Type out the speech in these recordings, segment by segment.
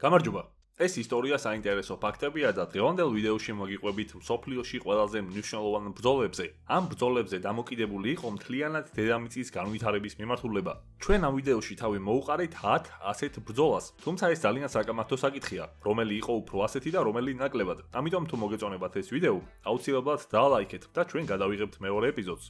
გამარჯობა. ეს ისტორია საინტერესო ფაქტებია და დღევანდელ ვიდეოში მოგიყვებით მსოფლიოში ყველაზე მნიშვნელოვან ბრძოლებზე. ამ ბრძოლებზე დამოკიდებული იყო მთლიანად დედამიწის განვითარების მიმართულება. ჩვენ ამ ვიდეოში თავი მოუყარით 10 ასეთ ბრძოლას. თუმცა ეს ძალიან საკამათო საკითხია, რომელი იყო უფრო ასეთი და რომელი ნაკლებად. ამიტომ თუ მოგეწონებათ ეს ვიდეო, აუცილებლად დაალაიქეთ და ჩვენ გადავიღებთ მეორე ეპიზოდს.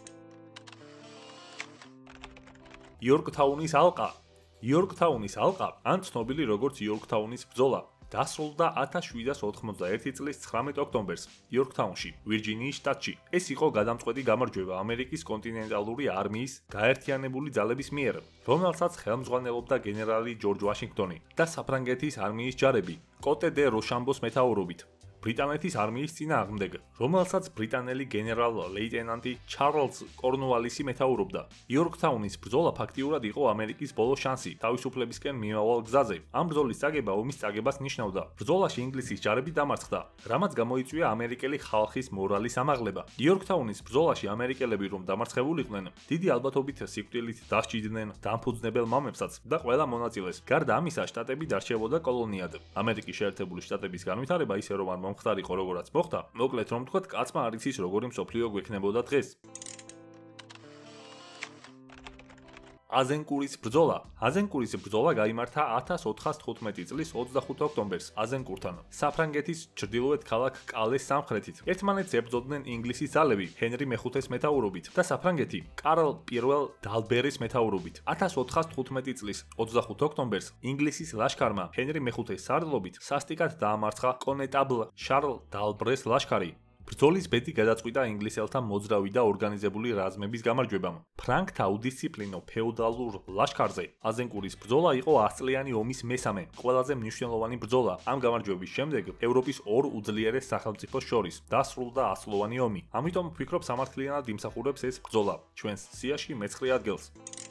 იორკთაუნის ალყა. იორკთაუნის ალყა, ან ცნობილი როგორც იორკთაუნის ბრძოლა, დასრულდა 1791 წლის 19 ოქტომბერს იორკთაუნში, ვირჯინიის შტატში. ეს იყო გადამწყვეტი გამარჯვება ამერიკის კონტინენტალური არმიის გაერთიანებული ძალების მიერ, რომელსაც ხელმძღვანელობდა გენერალი ჯორჯ ვაშინგტონი და საფრანგეთის არმიის ჯარები, კოტე დე როშამბოს მეთაურობით. ბრიტანეთის არმიის წინააღმდეგ, რომელსაც ბრიტანელი გენერალ-ლეიტენანტი ჩარლზ კორნუალისი მეთაურობდა. იორკთაუნის ბრძოლა ფაქტიურად იყო ამერიკის ბოლო შანსი თავისუფლებისკენ მიმავალ გზაზე. ამ ბრძოლის წაგება ომის წაგებას ნიშნავდა. ბრძოლაში ინგლისის ჯარები დამარცხდა, რამაც გამოიწვია ამერიკელი ხალხის მორალის ამაღლება. იორკთაუნის ბრძოლაში ამერიკელები რომ დამარცხებულიყვნენ, დიდი ალბათობით სიკვდილით დასჯიდნენ დამფუძნებელ მამებსაც და ყველა მონაწილეს. გარდა ამისა, შტატები დარჩებოდა კოლონიად. ამერიკის შეერთებული შტატების განვითარება ისე რომ არ მომხდარიყო როგორაც მოხდა, მოკლედ რომ ვთქვათ, კაცმა არ იცის როგორი მსოფლიო გვექნებოდა დღეს. აზენკურის ბრძოლა. აზენკურის ბრძოლა გაიმართა 1415 წლის 25 ოქტომბერს აზენკურთან, საფრანგეთის ჩრდილოეთ ქალაქ კალეს სამხრეთით. ერთმანეთს ებრძოდნენ ინგლისის ძალები ჰენრი მეხუთეს მეთაურობით და საფრანგეთი კარლ პირველ დალბერის მეთაურობით. 1415 წლის 25 ოქტომბერს ინგლისის ლაშქარმა ჰენრი მეხუთეს სარდლობით სასტიკად დაამარცხა კონეტაბლ შარლ დალბრეს ლაშქარი. ბრძოლის ბედი გადაწყვიტა ინგლისელთა მოძრავი და ორგანიზებული რაზმების გამარჯვებამ. ფრანგთა უდისციპლინო ფეოდალურ ლაშქარზე აზენკურის ბრძოლა იყო 100 წლიანი ომის მესამე, ყველაზე მნიშვნელოვანი ბრძოლა. ამ გამარჯვების შემდეგ ევროპის ორ უძლიერეს სახელმწიფოს შორის დასრულდა 100-ლოვანი ომი. ამიტომ ვფიქრობ სამართლიანად იმსახურებს ეს ბრძოლა ჩვენს სიაში მე-9 ადგილს.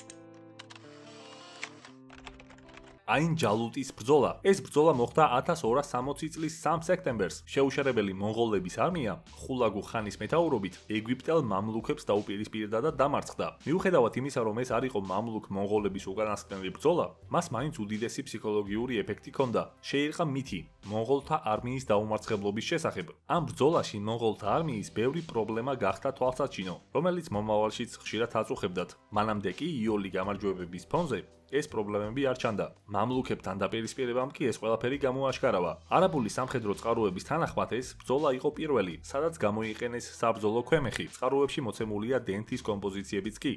აინჯალუტის ბრძოლა. ეს ბრძოლა მოხდა 1260 წლის 3 სექტემბერს. შეუშერებელი მონღოლების არმია ხულაგუ ხანის მეთაურობით ეგვიპტელ მამლუქებს დაუპირისპირდა და დამარცხდა. მიუხედავად იმისა, რომ ეს არ იყო მამლუქ-მონღოლების უკანასკნელი ბრძოლა, მას მაინც უდიდესი ფსიქოლოგიური ეფექტი ჰქონდა. შეირყა მითი მონღოლთა არმიის დაუმარცხებლობის შესახებ. ამ ბრძოლაში მონღოლთა არმიის ბევრი პრობლემა გახდა თვალსაჩინო, რომელიც მომავალშიც ხშირად აწუხებდათ. მანამდე კი იოლი გამარჯვებების ფონზე ეს პრობლემები არ ჩანდა. მამლუქებთან დაპირისპირებამ კი ეს ყველაფერი გამოაშკარავა. არაბული სამხედრო წყაროების თანახმად ეს ბრძოლა იყო პირველი, სადაც გამოიყენეს საბრძოლო ქვემეხი. წყაროებში მოცემულია დენთის კომპოზიციებიც კი.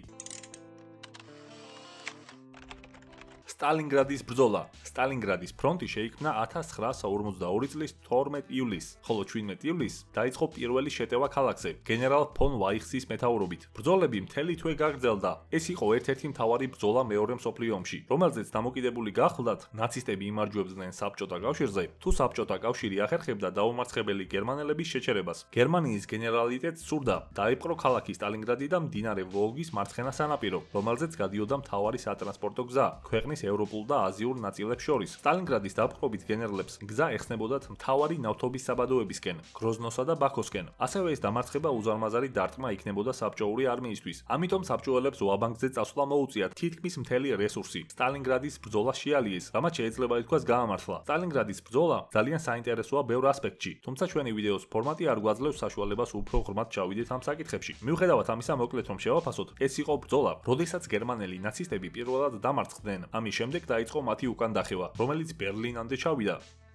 სტალინგრადის ბრძოლა. სტალინგრადის ფრონტი შეიქმნა 1942 წლის 12 ივლისს, ხოლო 17 ივლისს დაიწყო პირველი შეტევა ქალაქზე, გენერალ ფონ ვაიხსის მეთაურობით. ბრძოლები მთელი თვე გაგრძელდა. ეს იყო ერთ-ერთი მთავარი ბრძოლა მეორე მსოფლიო ომში, რომელზეც დამოკიდებული გახლდათ ნაცისტები იმარჯვებდნენ საბჭოთა კავშირზე, თუ საბჭოთა კავშირი ახერხებდა დაუმარცხებელი გერმანელების შეჩერებას. გერმანიის გენერალიტეტს სურდა დაიპყრო ქალაქი სტალინგრადი და მდინარე ვოლგის მარცხენა სანაპირო, რომელზეც გადიოდა მთავარი სატრანსპორტო გზა ქვეყნის ევროპულ და აზიურ ნაწილებს შორის. სტალინგრადის დაპყრობით გენერლებს გზა ეხსნებოდათ მთავარი ნავთობის საბადოებისკენ, გროზნოსა და ბაქოსკენ. ასევე ეს დამარცხება უზარმაზარი დარტყმა იქნებოდა საბჭოური არმიისთვის. ამიტომ საბჭოელებს უაბანკზე წასვლა მოუწიათ თითქმის მთელი რესურსი. სტალინგრადის ბრძოლა შეალიეს, რამაც შეიძლება ითქვას გაამართლა. სტალინგრადის ბრძოლა ძალიან საინტერესოა ბევრ ასპექტში, თუმცა ჩვენი ვიდეოს ფორმატი არ გვაძლევს საშუალებას უფრო ღრმად ჩავიდეთ ამ საკითხებში. მიუხედავად ამისა, მოკლედ რომ შევაფასოთ, ეს იყო ბრძოლა, როდესაც გერმანელი ნაცისტები პირველად დამარცხდნენ. ამის შემდეგ დაიწყო მათი უკან დახევა, რომელიც ბერლინამდე ჩავიდა.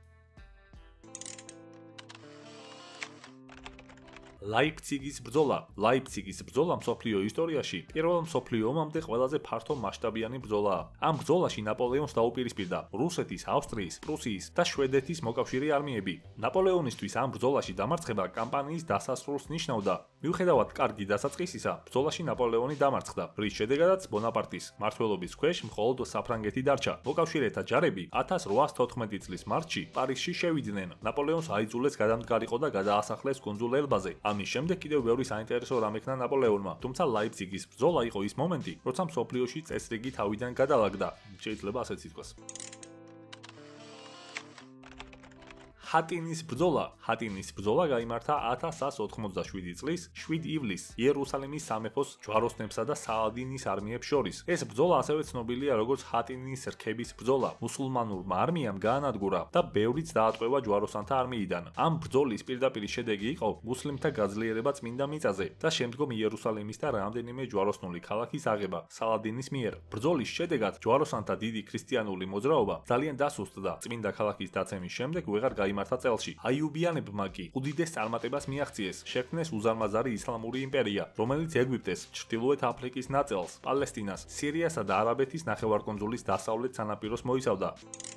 ლაიფციგის ბრძოლა. ლაიფციგის ბრძოლა მსოფლიო ისტორიაში პირველ მსოფლიო ომამდე ყველაზე ფართო მასშტაბიანი ბრძოლაა. ამ ბრძოლაში ნაპოლეონს დაუპირისპირდა რუსეთის, ავსტრიის, პრუსიის და შვედეთის მოკავშირე არმიები. ნაპოლეონისთვის ამ ბრძოლაში დამარცხება კამპანიის დასასრულს ნიშნავდა. მიუხედავად კარგი დასაწყისისა, ბრძოლაში ნაპოლეონი დამარცხდა, რის შედეგადაც ბონაპარტის მმართველობის ქვეშ მხოლოდ საფრანგეთი დარჩა. მოკავშირეთა ჯარები 1814 წლის მარტში პარიზში შევიდნენ. ნაპოლეონს აიძულეს გადამდგარიყო და გადაასახლეს კუნძულ ელბაზე. ამის შემდეგ კიდევ ბევრი საინტერესო რამ ექნა ნაპოლეონმა, თუმცა ლაიფციგის ბრძოლა იყო ის მომენტი, როცა მსოფლიოში წესრიგი თავიდან გადალაგდა, შეიძლება ასეც ითქვას. ჰატინის ბრძოლა გაიმართა 1187 წლის 7 ივლისს იერუსალიმის სამეფოს ჯვაროსნებსა და საადინის არმიებს შორის. ეს ბრძოლა ასევე ცნობილია როგორც ჰატინის რქების ბრძოლა. მუსულმანურმა არმიამ გაანადგურა და ბევრიც დაატყვევა ჯვაროსანთა არმიიდან. ამ ბრძოლის პირდაპირი შედეგი იყო მუსლიმთა გაძლიერება წმინდა მიწაზე და შემდგომ იერუსალიმის და რამდენიმე ჯვაროსნული ქალაქის აღება სალადინის მიერ. ბრძოლის შედეგად ჯვაროსანთა დიდი ქრისტიანული მოძრაობა ძალიან დასუსტდა. წმინდა ქალაქის დაცემის შემდეგ ვეღარ გაიმართა წელში. აიუბიანებმა კი უდიდეს წარმატებას მიაღწიეს. შექმნეს უზარმაზარი ისლამური იმპერია, რომელიც ეგვიპტეს, ჩრდილოეთ აფრიკის ნაწილს, პალესტინას, სირიასა და არაბეთის ნახევარკუნძულის დასავლეთ სანაპიროს მოიცავდა.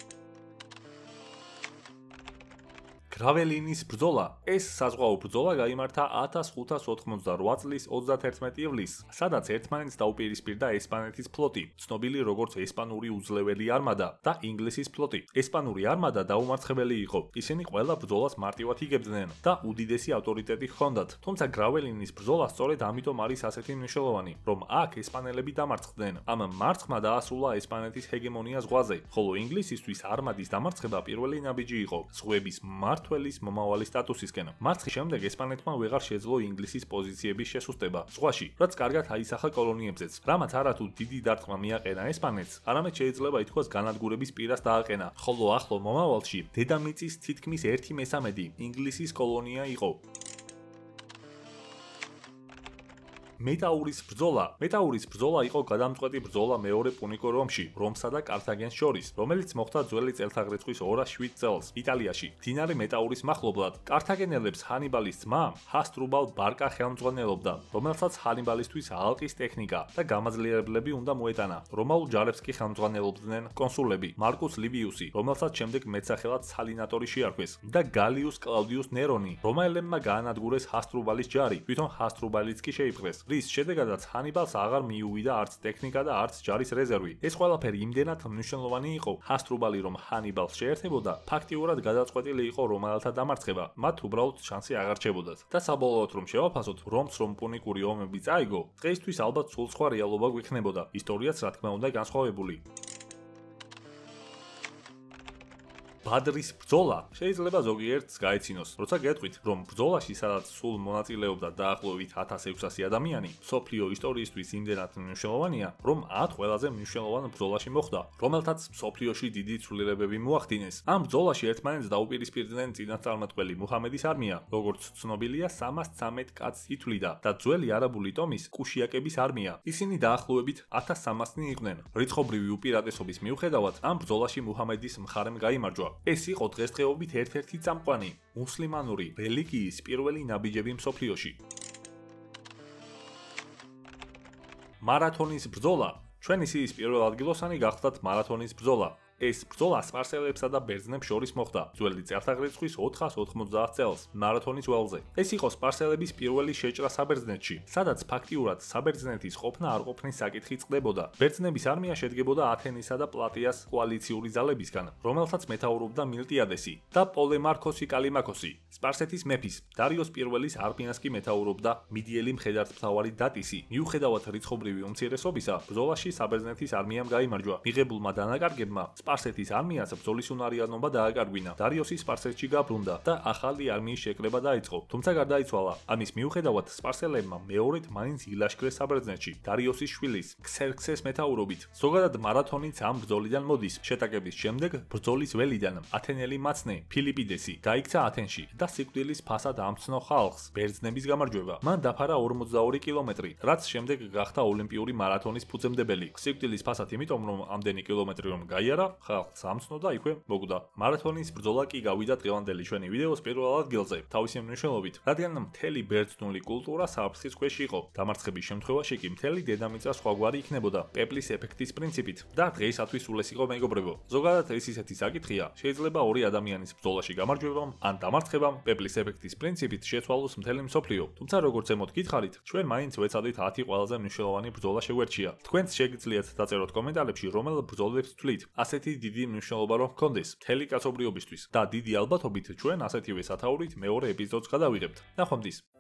გრაველინის ბრძოლა. ეს საზღვაო ბრძოლა გაიმართა 1588 წლის 31 ივლისს, სადაც ერთმანეთს დაუპირისპირდა ესპანეთის ფლოტი, ცნობილი როგორც ესპანური უძლეველი არმადა და ინგლისის ფლოტი. ესპანური არმადა დაუმარცხებელი იყო. ისინი ყველა ბრძოლას მარტივად იგებდნენ და უდიდესი ავტორიტეტი ჰქონდათ. თუმცა გრაველინის ბრძოლა სწორედ ამიტომ არის ასეთი მნიშვნელოვანი, რომ აქ ესპანელები დამარცხდნენ. ამ მარცხმა დაასრულა ესპანეთის ჰეგემონია ზღვაზე, ხოლო ინგლისისთვის არმადის დამარცხება პირველი ნაბიჯი იყო ზღვების მმართველის მომავალი სტატუსისკენ. მარცხის შემდეგ ესპანეთმა ვეღარ შეძლო ინგლისის პოზიციების შესუსტება ზღვაში, რაც კარგად აისახა კოლონიებზეც. რამაც არათუ დიდი დარტყმა მიაყენა ესპანეთს, არამედ შეიძლება ითქვას განადგურების პირას დააყენა, ხოლო ახლო მომავალში დედამიწის თითქმის 1/3 ინგლისის კოლონია იყო. მეტაურის ბრძოla იყო გადამწყვეტი ბრძოლა მეორე პუნიკურ ომში, რომსა და კართაგენს შორის, რომელიც მოხდა ძველი წელთაღრიცხვის 207 წელს იტალიაში. მდინარე მეტაურის მახლობლად კართაგენელებს ჰანიბალის ძმა ჰასდრუბალ ბარკა ხელმძღვანელობდა, რომელსაც ჰანიბალისთვის ალყის ტექნიკა და გამაძლიერებლები უნდა მოეტანა. რომაულ ჯარებს კი ხელმძღვანელობდნენ კონსულები მარკუს ლივიუსი, რომელსაც შემდეგ მეტსახელად სალინატორი შეარქვეს, და გალიუს კლაუდიუს ნერონი. რომაელებმა გაანადგურეს ჰასდრუბალის ჯარი, თვითონ ჰასდრუბალიც კი შეიპყრეს. რის შედეგადაც ჰანიბალს აღარ მიუვიდა არც ტექნიკა და არც ჯარის რეზერვი. ეს ყველაფერი იმდენად მნიშვნელოვანი იყო ჰასდრუბალი რომ ჰანიბალს შეერთებოდა, ფაქტიურად გადაწყვეტილი იყო რომაელთა დამარცხება, მათ უბრალოდ შანსი აღარ რჩებოდათ. და საბოლოოდ რომ შევაფასოთ, რომც რომ პუნიკური ომები წაიგო, დღეისთვის ალბათ სულ სხვა რეალობა გვექნებოდა. ისტორიაც რა თქმა უნდა განსხვავებული. ბადრის ბრძოლა შეიძლება ზოგიერთს გაეცინოს, როცა გეტყვით, რომ ბრძოლაში, სადაც სულ მონაწილეობდა დაახლოებით 1600 ადამიანი, მსოფლიო ისტორიისთვის იმდენად მნიშვნელოვანია, რომ 10 ყველაზე მნიშვნელოვან ბრძოლაში მოხვდა, რომელთაც მსოფლიოში დიდი ცვლილებები მოახდინეს. ამ ბრძოლაში ერთმანეთს დაუპირისპირდნენ წინასწარმეტყველი მუჰამედის არმია, როგორც ცნობილია 313 კაცს ითვლიდა და ძველი არაბული ტომის კუშიაკების არმია. ისინი დაახლოებით 1300-ნი იყვნენ. რიცხობრივი უპირატესობის მიუხედავად, ამ ბრძოლაში მუჰამედის მხარემ გაიმარჯვა. ეს იყო დღესდღეობით ერთ-ერთი წამყვანი მუსლიმანური რელიგიის პირველი ნაბიჯები მსოფლიოში. მარათონის ბრძოლა. ჩვენი სიის პირველ ადგილოსანი გახლდათ მარათონის ბრძოლა. ეს ბრძოლა სპარსელებსა და ბერძნებს შორის მოხდა ძველი წელთაღრიცხვის 490 წელს მარათონის ველზე. ეს იყო სპარსელების პირველი შეჭრა საბერძნეთში, სადაც ფაქტიურად საბერძნეთის ყოფნა არ ყოფნის საკითხი წყდებოდა. ბერძნების არმია შედგებოდა ათენისა და პლატიას კოალიციური ძალებისგან, რომელსაც მეთაურობდა მილტიადესი და პოლემარქოსი კალიმაქოსი. სპარსეთის მეფის დარიოს პირველის არმიას კი მეთაურობდა მიდიელი მხედართმთავარი დატისი. მიუხედავად რიცხობრივი უმცირესობისა, ბრძოლაში საბერძნეთის არმიამ გაიმარჯვა. მიღებულმა დანაკარგებმა სპარსეთის არმიას ბრძოლის უნარიანობა დააკარგვინა. დარიოსი სპარსეთში გაბრუნდა და ახალი არმიის შეკრება დაიწყო, თუმცა გარდაიცვალა. ამის მიუხედავად სპარსელებმა მეორედ მაინც ილაშქრეს საბერძნეთში დარიოსის შვილის ქსერქსეს მეთაურობით. ზოგადად მარათონიც ამ ბრძოლიდან მოდის. შეტაკების შემდეგ ბრძოლის ველიდან ათენელი მაცნე ფილიპიდესი გაიქცა ათენში და სიკვდილის ფასად ამცნო ხალხს ბერძნების გამარჯვება. მან დაფარა 42 კილომეტრი, რაც შემდეგ გახდა ოლიმპიური მარათონის ფუძემდებელი. სიკვდილის ფასად იმიტომ რომ ამდენი კილომეტრი რომ გაიარა, ხალხს ამცნო და იქვე მოკვდა. მარათონის ბრძოლა კი გავიდა დღევანდელი ჩვენი ვიდეოს პირველ ადგილზე, თავისი მნიშვნელობით, რადგან მთელი ბერძნული კულტურა საფრთხის ქვეშ იყო. დამარცხების შემთხვევაში კი მთელი დედამიწა სხვაგვარი იქნებოდა პეპლის ეფექტის პრინციპით და დღეისათვის სულეს იყო მეგობრებო. ზოგადად ეს ისეთი საკითხია, შეიძლება ორი ადამიანის ბრძოლაში გამარჯვებამ ან დამარცხებამ პეპლის ეფექტის პრინციპით შეცვალოს მთელი მსოფლიო. თუმცა როგორც ემოთ გითხარით, ჩვენ მაინც ვეცადით 10 ყველაზე მნიშვნელოვანი ბრძოლა შეგვერჩია. თქვენც შეგიძლიათ დაწეროთ კომენტარებში, რომელ ბრძოლებს თვლით ასეთი დიდი მნიშვნელობა რომ ჰქონდეს მთელი კაცობრიობისთვის და დიდი ალბათობით ჩვენ ასეთივე სათაურით მეორე ეპიზოდს გადავიღებთ. ნახვამდის.